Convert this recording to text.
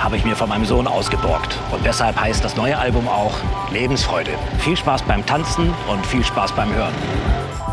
habe ich mir von meinem Sohn ausgeborgt. Und deshalb heißt das neue Album auch Lebensfreude. Viel Spaß beim Tanzen und viel Spaß beim Hören.